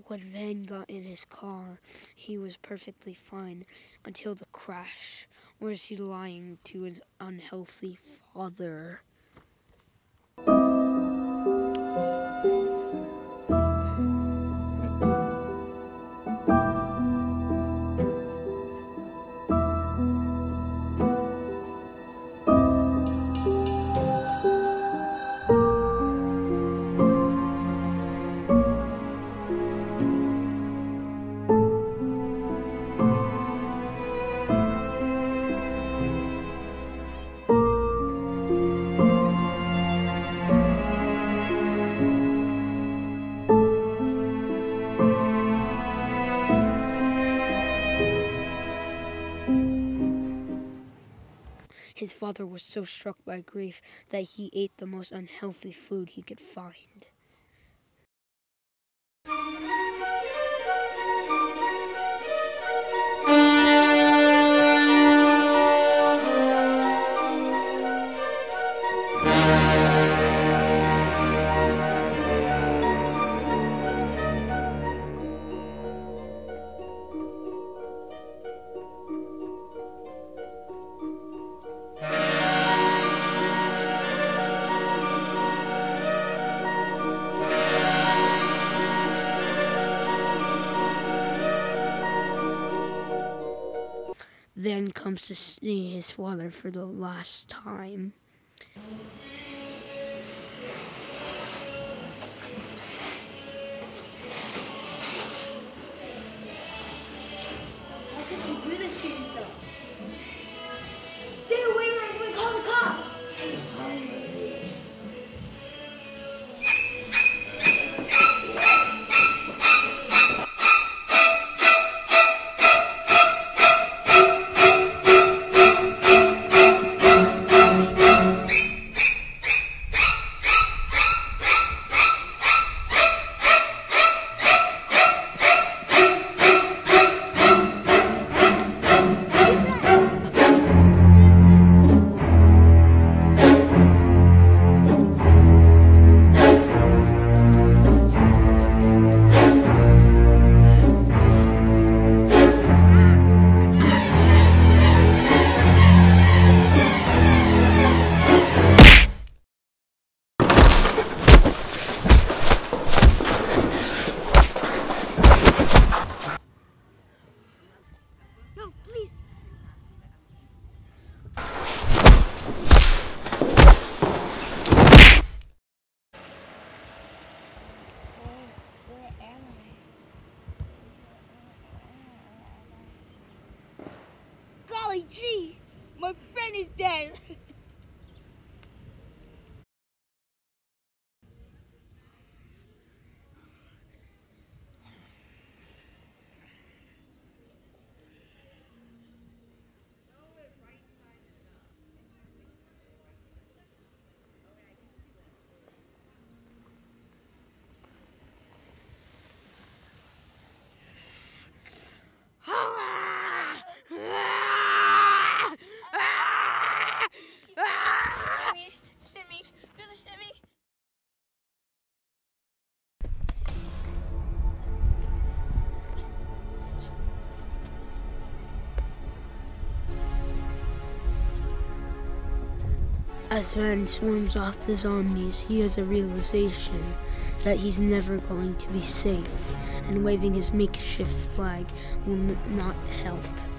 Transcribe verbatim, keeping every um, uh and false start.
When Van got in his car, he was perfectly fine until the crash. Where is he lying to his unhealthy father? His father was so struck by grief that he ate the most unhealthy food he could find. Van comes to see his father for the last time. How could you do this to yourself? Stay away or I'm going to call the cops. No, please. Golly gee, my friend is dead. Shimmy, do the shimmy. As Van swarms off the zombies, he has a realization that he's never going to be safe, and waving his makeshift flag will n- not help.